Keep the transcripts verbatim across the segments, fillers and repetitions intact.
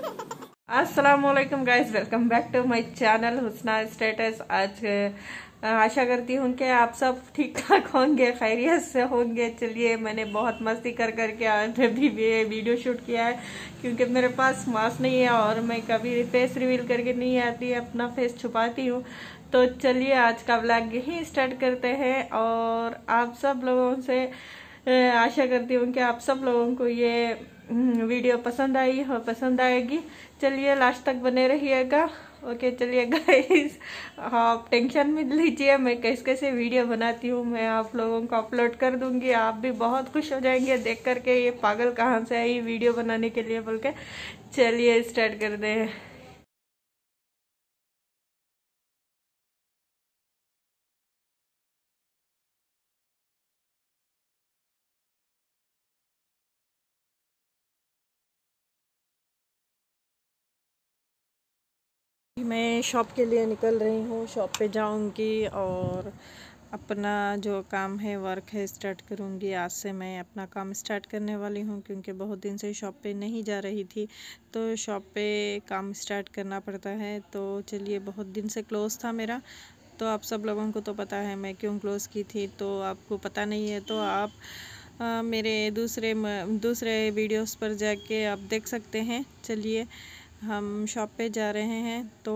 अस्सलामुअलैकुम guys, welcome back to my channel Husna status. आज आशा करती हूँ कि आप सब ठीक ठाक होंगे, खैरियत से होंगे। चलिए, मैंने बहुत मस्ती कर करके आज भी वीडियो शूट किया है क्योंकि मेरे पास मास्क नहीं है और मैं कभी फेस रिवील करके नहीं आती, अपना फेस छुपाती हूँ। तो चलिए, आज का व्लॉग यही स्टार्ट करते हैं और आप सब लोगों से आशा करती हूँ कि आप सब लोगों को ये वीडियो पसंद आई हो, पसंद आएगी। चलिए, लास्ट तक बने रहिएगा। ओके, चलिए गाइस, आप टेंशन मत लीजिए, मैं कैसे कैसे वीडियो बनाती हूँ मैं आप लोगों को अपलोड कर दूंगी। आप भी बहुत खुश हो जाएंगे देख करके ये पागल कहाँ से आई वीडियो बनाने के लिए बोल के। चलिए स्टार्ट कर दे। मैं शॉप के लिए निकल रही हूँ, शॉप पे जाऊँगी और अपना जो काम है, वर्क है, स्टार्ट करूँगी। आज से मैं अपना काम स्टार्ट करने वाली हूँ क्योंकि बहुत दिन से शॉप पे नहीं जा रही थी, तो शॉप पे काम स्टार्ट करना पड़ता है। तो चलिए, बहुत दिन से क्लोज़ था मेरा, तो आप सब लोगों को तो पता है मैं क्यों क्लोज़ की थी। तो आपको पता नहीं है तो आप आ, मेरे दूसरे दूसरे वीडियोस पर जाके आप देख सकते हैं। चलिए, हम शॉप पे जा रहे हैं। तो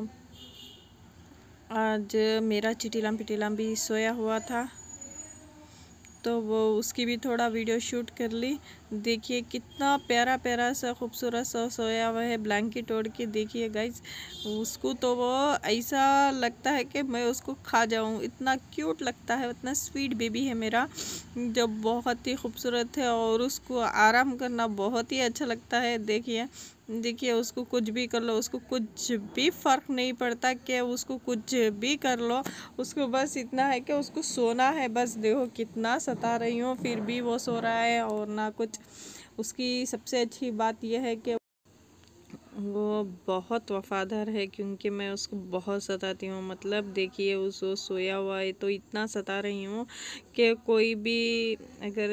आज मेरा चिटीलाम पिटीलाम भी सोया हुआ था, तो वो उसकी भी थोड़ा वीडियो शूट कर ली। देखिए कितना प्यारा प्यारा सा खूबसूरत सा सोया हुआ है, ब्लैंकेट ओढ़ के। देखिए गाइज, उसको तो वो ऐसा लगता है कि मैं उसको खा जाऊं, इतना क्यूट लगता है, इतना स्वीट बेबी है मेरा, जो बहुत ही खूबसूरत है और उसको आराम करना बहुत ही अच्छा लगता है। देखिए देखिए उसको कुछ भी कर लो, उसको कुछ भी फ़र्क नहीं पड़ता कि उसको कुछ भी कर लो, उसको बस इतना है कि उसको सोना है बस। देखो कितना सता रही हूँ फिर भी वो सो रहा है और ना कुछ। उसकी सबसे अच्छी बात यह है कि वो बहुत वफ़ादार है क्योंकि मैं उसको बहुत सताती हूँ। मतलब देखिए, उस वो सोया हुआ है तो इतना सता रही हूँ कि कोई भी अगर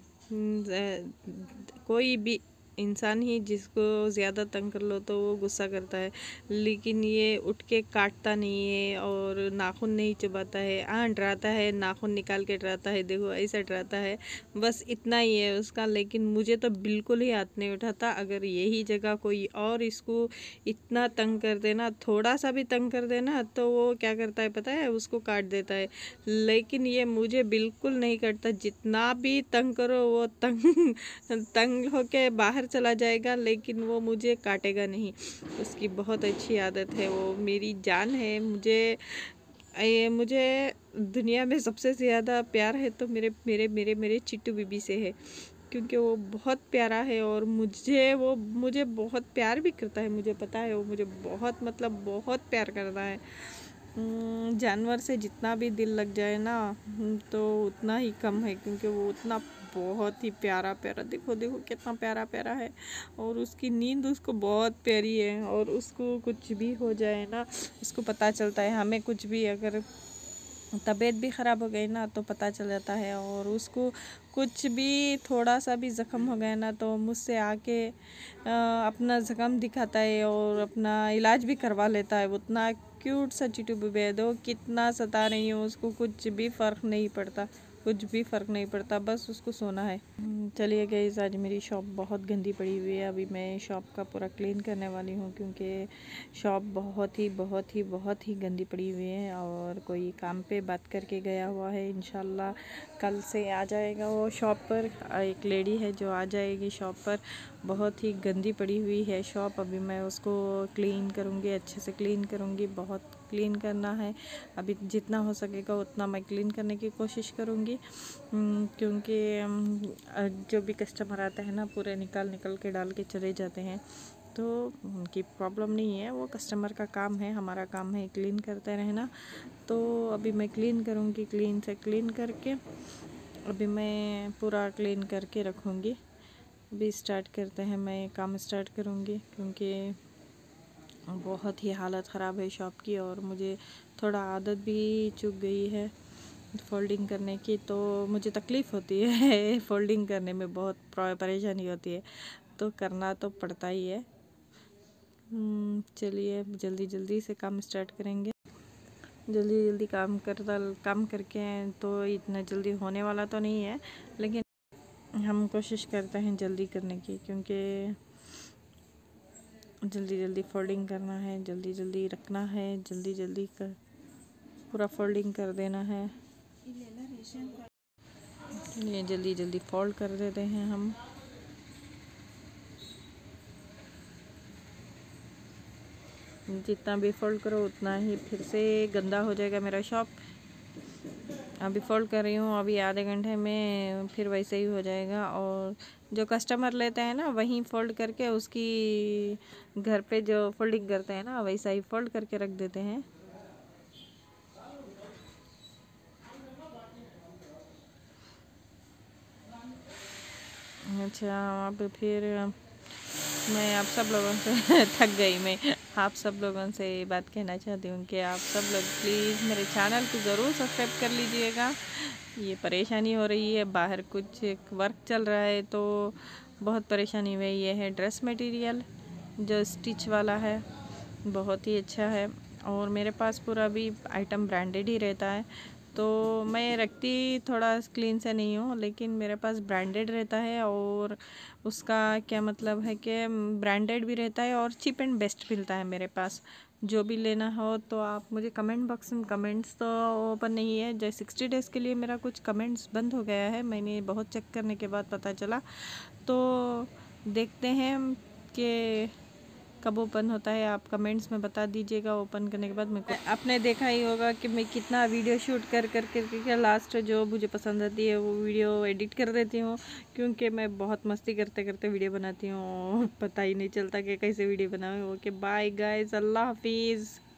कोई भी इंसान ही जिसको ज़्यादा तंग कर लो तो वो गुस्सा करता है, लेकिन ये उठ के काटता नहीं है और नाखून नहीं चबाता है। हाँ, डराता है, नाखून निकाल के डराता है, देखो ऐसा डराता है, बस इतना ही है उसका। लेकिन मुझे तो बिल्कुल ही हाथ नहीं उठाता। अगर यही जगह कोई और इसको इतना तंग कर देना, थोड़ा सा भी तंग कर देना, तो वो क्या करता है पता है, उसको काट देता है। लेकिन ये मुझे बिल्कुल नहीं करता, जितना भी तंग करो वो तंग तंग होके बाहर चला जाएगा, लेकिन वो मुझे काटेगा नहीं। उसकी बहुत अच्छी आदत है, वो मेरी जान है। मुझे ये मुझे दुनिया में सबसे ज़्यादा प्यार है तो मेरे मेरे मेरे मेरे चिट्टू बीबी से है, क्योंकि वो बहुत प्यारा है और मुझे वो मुझे बहुत प्यार भी करता है। मुझे पता है वो मुझे बहुत मतलब बहुत प्यार करता है। जानवर से जितना भी दिल लग जाए ना तो उतना ही कम है, क्योंकि वो उतना बहुत ही प्यारा प्यारा, देखो देखो कितना प्यारा प्यारा है। और उसकी नींद उसको बहुत प्यारी है और उसको कुछ भी हो जाए ना, उसको पता चलता है। हमें कुछ भी अगर तबीयत भी ख़राब हो गई ना तो पता चल जाता है, और उसको कुछ भी थोड़ा सा भी ज़ख़म हो गया ना तो मुझसे आके आ, अपना ज़ख़म दिखाता है और अपना इलाज भी करवा लेता है। उतना क्यूट सा चिट्टू बेबी है, दो कितना सता रही हूँ, उसको कुछ भी फ़र्क नहीं पड़ता, कुछ भी फ़र्क नहीं पड़ता, बस उसको सोना है। चलिए गाइस, आज मेरी शॉप बहुत गंदी पड़ी हुई है। अभी मैं शॉप का पूरा क्लीन करने वाली हूँ क्योंकि शॉप बहुत ही बहुत ही बहुत ही गंदी पड़ी हुई है और कोई काम पे बात करके गया हुआ है। इंशाल्लाह कल से आ जाएगा वो शॉप पर। एक लेडी है जो आ जाएगी शॉप पर। बहुत ही गंदी पड़ी हुई है शॉप, अभी मैं उसको क्लीन करूँगी, अच्छे से क्लीन करूँगी। बहुत क्लीन करना है, अभी जितना हो सकेगा उतना मैं क्लीन करने की कोशिश करूँगी, क्योंकि जो भी कस्टमर आते हैं ना पूरे निकाल निकाल के डाल के चले जाते हैं, तो उनकी प्रॉब्लम नहीं है, वो कस्टमर का काम है, हमारा काम है क्लीन करते रहना। तो अभी मैं क्लीन करूँगी, क्लीन से क्लीन करके अभी मैं पूरा क्लीन करके रखूँगी। अभी स्टार्ट करते हैं, मैं काम स्टार्ट करूँगी क्योंकि बहुत ही हालत ख़राब है शॉप की और मुझे थोड़ा आदत भी चुक गई है फ़ोल्डिंग करने की, तो मुझे तकलीफ़ होती है फ़ोल्डिंग करने में बहुत परेशानी होती है, तो करना तो पड़ता ही है। हम्म, चलिए जल्दी जल्दी से काम स्टार्ट करेंगे। जल्दी जल्दी काम करता काम करके तो इतना जल्दी होने वाला तो नहीं है, लेकिन हम कोशिश करते हैं जल्दी करने की, क्योंकि जल्दी जल्दी फोल्डिंग करना है, जल्दी जल्दी रखना है, जल्दी जल्दी कर पूरा फोल्डिंग कर देना है। ये जल्दी जल्दी फोल्ड कर देते हैं हम। जितना भी फोल्ड करो उतना ही फिर से गंदा हो जाएगा मेरा शॉप। अभी फोल्ड कर रही हूँ, अभी आधे घंटे में फिर वैसे ही हो जाएगा। और जो कस्टमर लेते हैं ना वहीं फोल्ड करके उसकी घर पे जो फोल्डिंग करते हैं ना वैसा ही फोल्ड करके रख देते हैं। अच्छा, अब फिर मैं आप सब लोगों से थक गई। मैं आप सब लोगों से ये बात कहना चाहती हूँ कि आप सब लोग प्लीज़ मेरे चैनल को ज़रूर सब्सक्राइब कर लीजिएगा। ये परेशानी हो रही है, बाहर कुछ वर्क चल रहा है तो बहुत परेशानी हुई। ये है ड्रेस मटेरियल जो स्टिच वाला है, बहुत ही अच्छा है। और मेरे पास पूरा भी आइटम ब्रांडेड ही रहता है, तो मैं रखती थोड़ा क्लीन से नहीं हूँ, लेकिन मेरे पास ब्रांडेड रहता है। और उसका क्या मतलब है कि ब्रांडेड भी रहता है और चीप एंड बेस्ट मिलता है मेरे पास। जो भी लेना हो तो आप मुझे कमेंट बॉक्स में, कमेंट्स तो ओपन नहीं है, जैसे सिक्सटी डेज़ के लिए मेरा कुछ कमेंट्स बंद हो गया है, मैंने बहुत चेक करने के बाद पता चला। तो देखते हैं कि कब ओपन होता है, आप कमेंट्स में बता दीजिएगा। ओपन करने के बाद मेरे को, आपने देखा ही होगा कि मैं कितना वीडियो शूट कर कर कर लास्ट जो मुझे पसंद आती है वो वीडियो एडिट कर देती हूँ, क्योंकि मैं बहुत मस्ती करते करते वीडियो बनाती हूँ, पता ही नहीं चलता कि कैसे वीडियो बनाऊँ। ओके बाय गाइस, अल्लाह हाफिज़।